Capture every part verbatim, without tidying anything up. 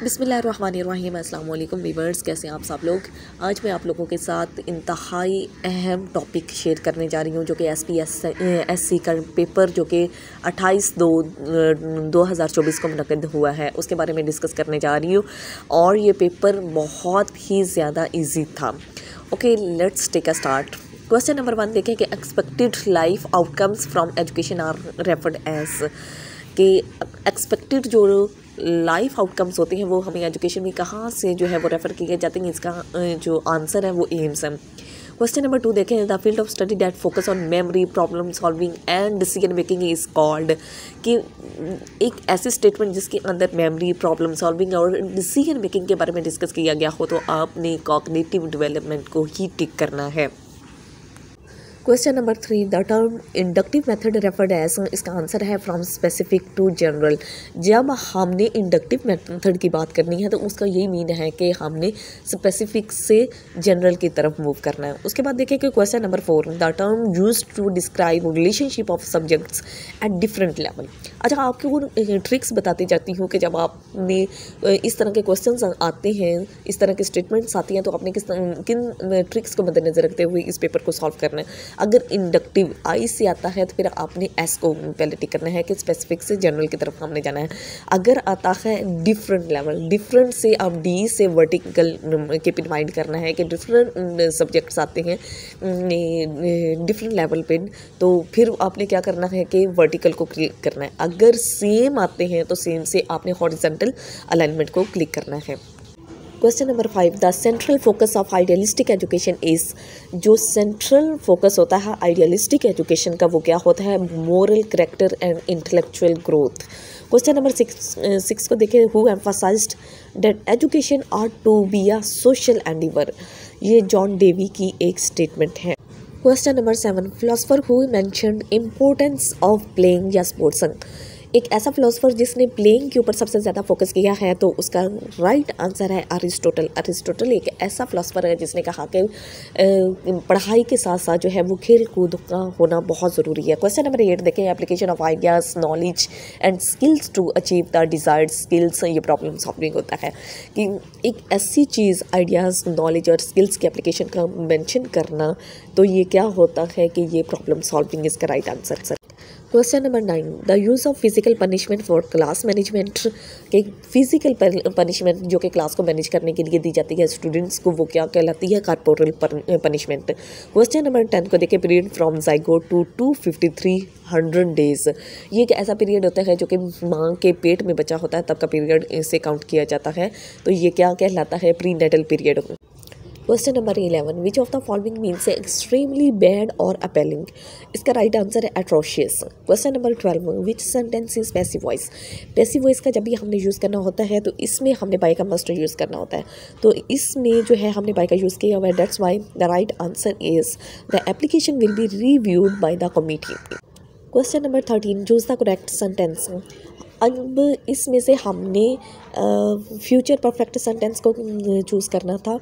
बिस्मिल्लाहिर्रहमानिर्रहीम। अस्सलाम वालेकुम वीवर्स, कैसे हैं आप सब लोग। आज मैं आप लोगों के साथ इंतहाई अहम टॉपिक शेयर करने जा रही हूँ, जो कि S P S S C का पेपर जो कि अट्ठाईस दो दो हज़ार चौबीस को मुनक़िद हुआ है, उसके बारे में डिस्कस करने जा रही हूँ। और ये पेपर बहुत ही ज़्यादा ईजी था। Okay, let's take a start. Question number one देखें कि expected life outcomes from education are referred as, कि एक्सपेक्टेड जो लाइफ आउटकम्स होते हैं वो हमें एजुकेशन में कहाँ से जो है वो रेफ़र किए जाते हैं। इसका जो आंसर है वो एम्स है। क्वेश्चन नंबर टू देखें, the field of study that focus on memory, problem solving and decision making is called, कि एक ऐसी स्टेटमेंट जिसके अंदर मेमोरी, प्रॉब्लम सॉल्विंग और डिसीजन मेकिंग के बारे में डिस्कस किया गया हो तो आपने कॉग्निटिव डेवलपमेंट को ही टिक करना है। Question number three, the term inductive method referred as, इसका आंसर है फ्रॉम स्पेसिफिक टू जनरल। जब हमने इंडक्टिव मेथड की बात करनी है तो उसका यही मीन है कि हमने स्पेसिफिक से जनरल की तरफ मूव करना है। उसके बाद देखिए कि question number four, the term used to describe relationship of subjects at different level. अच्छा, आपको ट्रिक्स बताती जाती हूँ कि जब आपने इस तरह के क्वेश्चन आते हैं, इस तरह के स्टेटमेंट्स आती हैं, तो आपने किस किन ट्रिक्स को मद्देनजर रखते हुए इस पेपर को सॉल्व करना है। अगर इंडक्टिव आई से आता है तो फिर आपने एस को पहले टिक करना है कि स्पेसिफिक से जनरल की तरफ हमने जाना है। अगर आता है डिफरेंट लेवल, डिफरेंट से आप डी से वर्टिकल के डिवाइड करना है कि डिफरेंट सब्जेक्ट्स आते हैं डिफरेंट लेवल पे, तो फिर आपने क्या करना है कि वर्टिकल को क्लिक करना है। अगर सेम आते हैं तो सेम से आपने हॉरिजॉन्टल अलाइनमेंट को क्लिक करना है। Question number five, the central focus of idealistic education is, जो सेंट्रल फोकस होता है आइडियलिस्टिक एजुकेशन का वो क्या होता है, moral, character and intellectual growth. Question number six six को देखें, who emphasized that education are to be a social endeavour, ये जॉन डेवी की एक स्टेटमेंट है। Question number seven, philosopher who mentioned importance of playing या sports, एक ऐसा philosopher जिसने प्लेइंग के ऊपर सबसे ज़्यादा फोकस किया है तो उसका राइट आंसर है अरिस्टोटल। अरिस्टोटल एक ऐसा फिलोसफर है जिसने कहा कि पढ़ाई के साथ साथ जो है वो खेल कूद का होना बहुत ज़रूरी है। क्वेश्चन नंबर एट देखें, application of ideas, knowledge and skills to achieve the desired skills, ये प्रॉब्लम सॉल्विंग होता है कि एक ऐसी चीज़ आइडियाज़, नॉलेज और स्किल्स की एप्लीकेशन का मेंशन करना, तो ये क्या होता है कि ये प्रॉब्लम सॉल्विंग इसका right answer sir. Question number nine, the use of physical punishment for class management, के फिजिकल पनिशमेंट जो कि क्लास को मैनेज करने के लिए दी जाती है स्टूडेंट्स को, वो क्या कहलाती है, corporal punishment. Question number ten को देखिए, period from zygote to two fifty three hundred days, ये एक ऐसा पीरियड होता है जो कि माँ के पेट में बचा होता है तब का पीरियड से काउंट किया जाता है, तो ये क्या कहलाता है, prenatal period. Question number eleven, which of the following means extremely bad और अपेलिंग, इसका राइट आंसर है atrocious. Question number twelve, which sentence is passive voice, passive voice का जब भी हमने यूज़ करना होता है तो इसमें हमने बाय का मस्ट यूज़ करना होता है, तो इसमें जो है हमने बाय का यूज़ किया हुआ है। That's why the right answer is the application will be reviewed by the committee. Question number thirteen, choose the correct sentence, अब इसमें से हमने फ्यूचर परफेक्ट सेंटेंस को चूज़ करना था,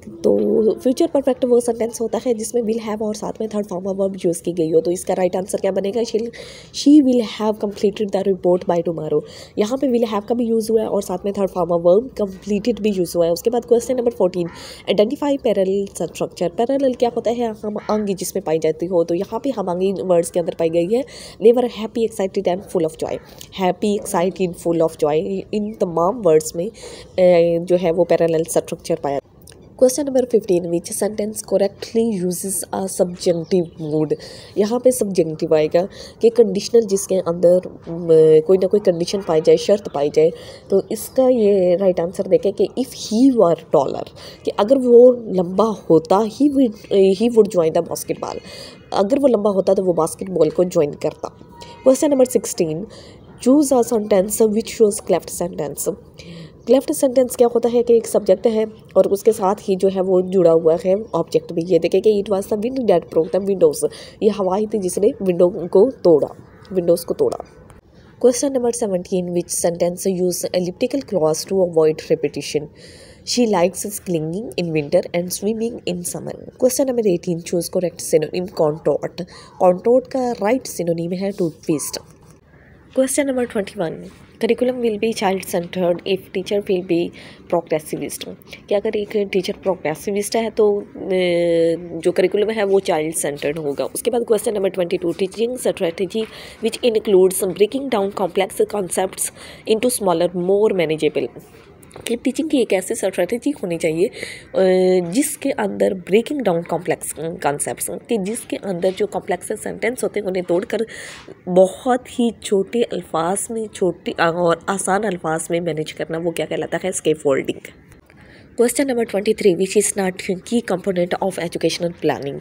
तो फ्यूचर परफेक्ट वो सेंटेंस होता है जिसमें विल हैव और साथ में third form of verb use की गई हो, तो इसका राइट आंसर क्या बनेगा, she will have completed the report by tomorrow. यहाँ पे विल हैव का भी यूज़ हुआ है और साथ में third form of verb completed भी यूज़ हुआ है। उसके बाद question number fourteen, identify parallel structure, parallel क्या होता है, हम अंगी जिसमें पाई जाती हो, तो यहाँ पे हम अंगी वर्ड्स के अंदर पाई गई है। Never happy, excited and full of joy, happy, excited, full of joy, इन तमाम वर्ड्स में जो है वो पैरेलल स्ट्रक्चर पाया। Question number fifteen, which sentence correctly uses a subjunctive mood, यहाँ पे सब्जेक्टिव आएगा कि कंडीशनल जिसके अंदर कोई ना कोई कंडीशन पाई जाए, शर्त पाई जाए, तो इसका ये राइट आंसर देखें कि इफ़ ही वर टॉलर, कि अगर वो लंबा होता ही he would join the basketball, अगर वो लंबा होता तो वो बास्केटबॉल को ज्वाइन करता। Question number sixteen, choose a sentence which shows cleft sentence, cleft sentence क्या होता है कि एक सब्जेक्ट है और उसके साथ ही जो है वो जुड़ा हुआ है ऑब्जेक्ट भी। ये देखें कि it was the wind that broke the windows, ये हवा ही थी जिसने विंडो को तोड़ा, विंडोज़ को तोड़ा। Question number seventeen, which sentence use elliptical clause to avoid repetition, she likes skiing in winter and swimming in summer. Question number eighteen, choose correct synonym contort, contort का right synonym है toothpaste. Question number twenty one, curriculum will be child centred if teacher will be progressivist. कि अगर एक teacher प्रोग्रेसिविस्ट है तो जो curriculum है वो चाइल्ड सेंटर्ड होगा। उसके बाद question number twenty two, teaching strategy which includes breaking down complex concepts into smaller more manageable. कि टीचिंग की एक ऐसी स्ट्रेटजी होनी चाहिए जिसके अंदर ब्रेकिंग डाउन कॉम्प्लेक्स कॉन्सेप्ट्स, कि जिसके अंदर जो कॉम्प्लेक्स सेंटेंस होते हैं उन्हें तोड़कर बहुत ही छोटे अल्फाज में, छोटे और आसान अल्फाज में मैनेज करना, वो क्या कहलाता है? Scaffolding. Question number twenty three, which is not key component of educational planning.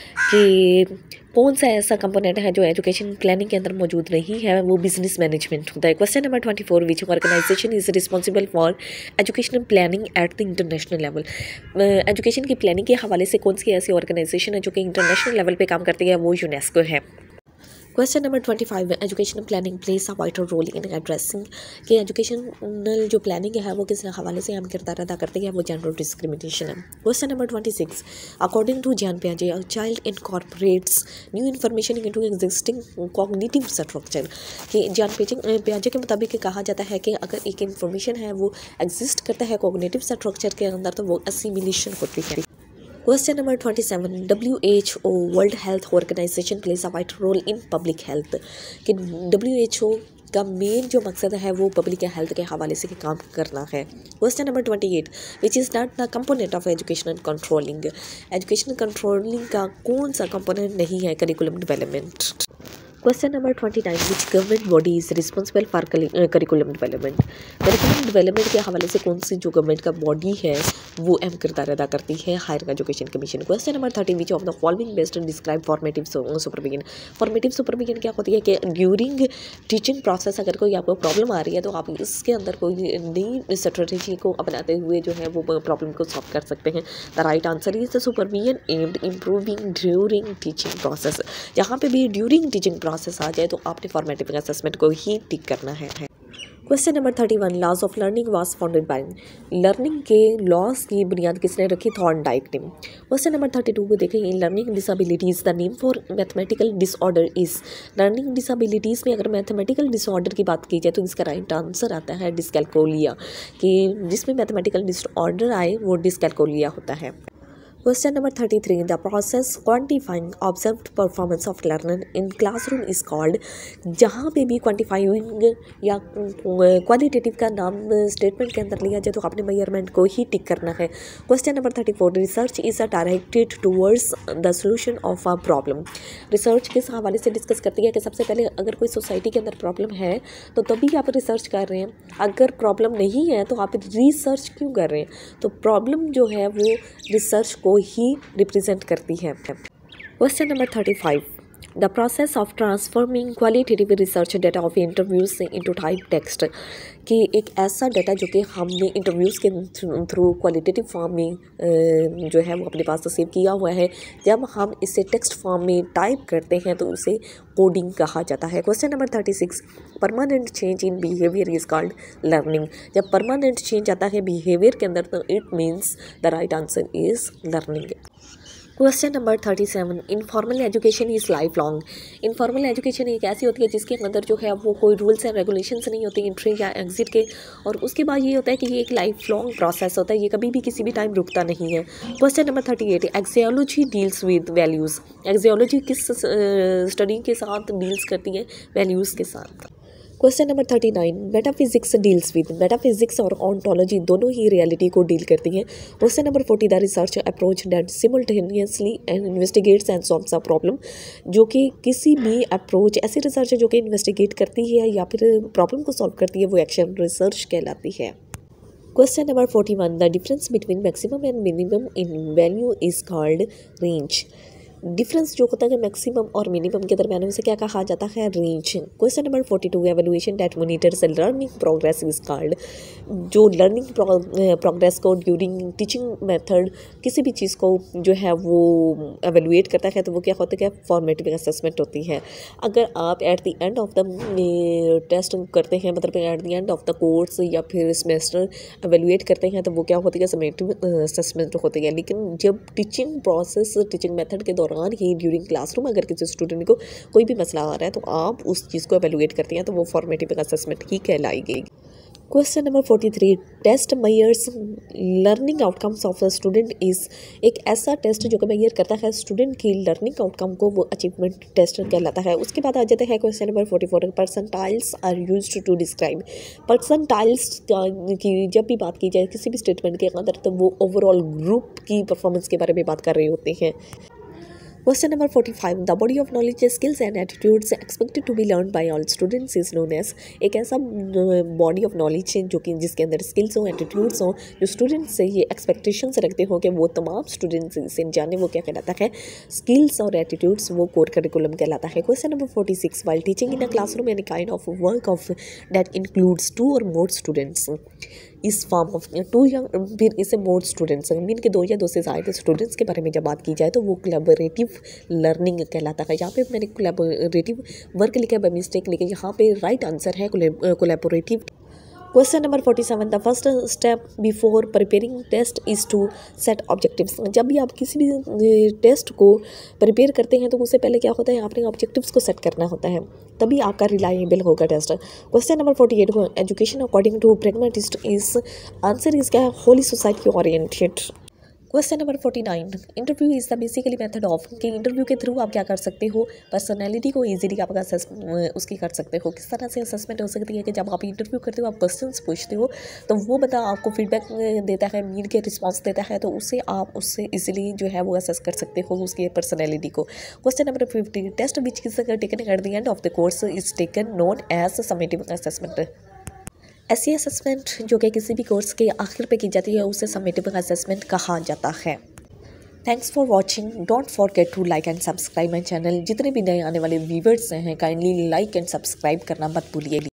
कि कौन सा ऐसा कंपोनेंट है जो एजुकेशन प्लानिंग के अंदर मौजूद नहीं है? वो बिजनेस मैनेजमेंट होता है। Question number twenty four, which organization is responsible for educational planning at the international level. Education की प्लानिंग के हवाले से कौन सी ऐसी ऑर्गेनाइजेशन है जो कि इंटरनेशनल लेवल पे काम करती है? वो यूनेस्को है। Question number twenty five, educational planning place a vital role in addressing. कि एजुकेशनल जो प्लानिंग है वो किस हवाले से अहम किरदार अदा करती है? वो जेंडर डिस्क्रिमिनेशन है। Question number twenty six, according to John पियाजे, a child incorporates new information into existing cognitive structure. कि जॉन पियाजे के मुताबिक कहा जाता है कि अगर एक इन्फॉर्मेशन है वो एग्जिस्ट करता है कॉग्निटिव स्ट्रक्चर के अंदर तो वो असिमिलेशन होती है। Question number twenty seven, W H O world health organization place a vital role in public health. कि डब्ल्यू एच ओ का मेन जो मकसद है वो पब्लिक हेल्थ के हवाले से काम करना है। Question number twenty eight, which is not the component of educational controlling. Educational controlling का कौन सा कंपोनेंट नहीं है? Curriculum development. Question number twenty nine, which government body is responsible for curriculum development. Curriculum development के हवाले से कौन सी जो गवर्नमेंट का बॉडी है वो अहम किरदार अदा करती है? Higher education commission. Question number thirty, which of the following best describe formative supervision. Formative supervision क्या होती है? कि ड्यूरिंग टीचिंग प्रोसेस अगर कोई आपको प्रॉब्लम आ रही है तो आप इसके अंदर कोई नई स्ट्रेटजी को अपनाते हुए जो है वो प्रॉब्लम को सॉल्व कर सकते हैं। The right answer is the supervision aimed improving during teaching process. जहाँ पे भी ड्यूरिंग टीचिंग प्रोसेस आ जाए तो आपने फॉर्मेटिव असेसमेंट को ही टिक करना है। Question number thirty one, laws of learning was founded by. Learning के लॉज की बुनियाद किसने रखी? थॉर्नडाइक ने। क्वेश्चन नंबर थर्टी टू को देखें, learning disabilities the name for mathematical disorder is. Learning disabilities में अगर मैथमेटिकल डिसऑर्डर की बात की जाए तो इसका राइट आंसर आता है डिस्कैल्कुलिया। कि जिसमें मैथमेटिकल डिसऑर्डर आए वो डिस्कैल्कुलिया होता है। Question number thirty three, the process quantifying observed performance of learner in classroom is called. जहाँ पे भी क्वान्टिफाइंग या क्वालिटेटिव का नाम स्टेटमेंट के अंदर लिया जाए तो आपने मेजरमेंट को ही टिक करना है। Question number thirty four, research is a directed towards the solution of a problem. Research किस हवाले से डिस्कस करती है? कि सबसे पहले अगर कोई सोसाइटी के अंदर प्रॉब्लम है तो तभी आप रिसर्च कर रहे हैं, अगर प्रॉब्लम नहीं है तो आप रिसर्च क्यों कर रहे हैं? तो प्रॉब्लम जो है वो रिसर्च को ही रिप्रेजेंट करती है। Question number thirty five, the process of transforming qualitative research data of interviews से इंटू टाइप टेक्स्ट। कि एक ऐसा डाटा जो कि हमने इंटरव्यूज़ के थ्रू क्वालिटेटिव फॉर्म में जो है वो अपने पास सेव किया हुआ है, जब हम इसे टेक्स्ट फॉर्म में टाइप करते हैं तो उसे कोडिंग कहा जाता है। Question number thirty six, permanent change in behaviour is called learning. जब परमानेंट चेंज आता है बिहेवियर के अंदर तो it means the right answer is learning. Question number thirty seven, informal education is life long. Informal education एक ऐसी होती है जिसके अंदर जो है वो कोई रूल्स एंड रेगुलेशंस नहीं होती एंट्री या एग्जिट के, और उसके बाद ये होता है कि ये एक लाइफ लॉन्ग प्रोसेस होता है, ये कभी भी किसी भी टाइम रुकता नहीं है। Question number thirty eight, axiology deals with values. Axiology किस स्टडी के साथ डील्स करती है? वैल्यूज़ के साथ। Question number thirty nine, metaphysics deals with. Metaphysics और ऑन्टोलॉजी दोनों ही रियलिटी को डील करती हैं। Question number forty, the research approach that simultaneously and investigates and solves a problem. जो कि किसी भी अप्रोच, ऐसी रिसर्च है जो कि इन्वेस्टिगेट करती है या फिर प्रॉब्लम को सॉल्व करती है, वो एक्शन रिसर्च कहलाती है। Question number forty one, the difference between maximum and minimum in value is called range. Difference जो होता है मैक्सिमम और मिनिमम के दरमियान उसे क्या कहा जाता है? Range. Question number forty two, evaluation that monitors learning progress is called. जो लर्निंग प्रोग्रेस को ड्यूरिंग टीचिंग मेथड किसी भी चीज़ को जो है वो एवल्यूएट करता है तो वो क्या होता है? फॉर्मेटिव असेसमेंट होती है। अगर आप at the end of the test करते हैं, मतलब at the end of the course या फिर सेमेस्टर एवल्यूएट करते हैं तो वो क्या होती है? समेटिव असेसमेंट होती है। लेकिन जब टीचिंग प्रोसेस टीचिंग मेथड के दौरान दौरान ही ड्यूरिंग क्लासरूम अगर किसी स्टूडेंट को कोई भी मसला आ रहा है तो आप उस चीज़ को एवेलुएट करती हैं तो वो फॉर्मेटिव असेसमेंट ही कहलाएगी। Question number forty three, test measures learning outcomes of a student is, एक ऐसा टेस्ट जो कि मेयर करता है स्टूडेंट की लर्निंग आउटकम को, वो अचीवमेंट टेस्ट कहलाता है। उसके बाद आ जाते हैं question number forty four, percentiles are used to describe. Percentiles की जब भी बात की जाए किसी भी स्टेटमेंट के अंदर तो वो ओवरऑल ग्रुप की परफॉर्मेंस के बारे में बात कर रहे होते हैं। Question number forty five, the body of knowledge skills and attitudes expected to be learn by all students is known as, एक ऐसा बॉडी ऑफ नॉलेज जो कि जिसके अंदर स्किल्स हो, एटीट्यूड्स हो, जो स्टूडेंट्स से ये एक्सपेक्टेशंस रखते हो कि वो तमाम स्टूडेंट्स से जाने, वो क्या कहलाता है, स्किल्स और एटीट्यूड्स, वो कोर करिकुलम कहलाता है। Question number forty six, while teaching in a classroom any kind of work of that includes two or more students इस फॉर्म ऑफ टू या फिर इसे मोर स्टूडेंट्स, मीन के दो या दो से ज़्यादा स्टूडेंट्स के बारे में जब बात की जाए तो वो कोलैबोरेटिव लर्निंग कहलाता है। यहाँ पे मैंने कोलैबोरेटिव वर्क लिखा है बाय मिस्टेक, लेकिन यहाँ पे राइट आंसर है collaborative. Question number forty seven, the first step before preparing test is to set objectives. जब भी आप किसी भी टेस्ट को प्रिपेयर करते हैं तो उससे पहले क्या होता है, आपने ऑब्जेक्टिव्स को सेट करना होता है, तभी आपका रिलायबल होगा test. Question number forty eight, education according to pragmatist is, answer is क्या है, wholly society oriented. Question number forty nine, interview is the basically method of, कि इंटरव्यू के थ्रू आप क्या कर सकते हो, पर्सनैलिटी को इजीली आप असेस उसकी कर सकते हो। किस तरह से असेसमेंट हो सकती है कि जब आप इंटरव्यू करते हो, आप क्वेश्चंस पूछते हो तो वो बंदा आपको फीडबैक देता है, मीड के रिस्पांस देता है, तो उससे आप उससे इजीली जो है वो असेस कर सकते हो उसकी पर्सनैलिटी को। Question number fifty, test which is taken at the end of the course is taken known as summative assessment. ऐसी असेसमेंट जो कि किसी भी कोर्स के आखिर पे की जाती है उसे समेटिव असेसमेंट कहा जाता है। Thanks for watching, don't forget to like and subscribe my channel. जितने भी नए आने वाले व्यूवर्स हैं काइंडली लाइक एंड सब्सक्राइब करना मत भूलिए।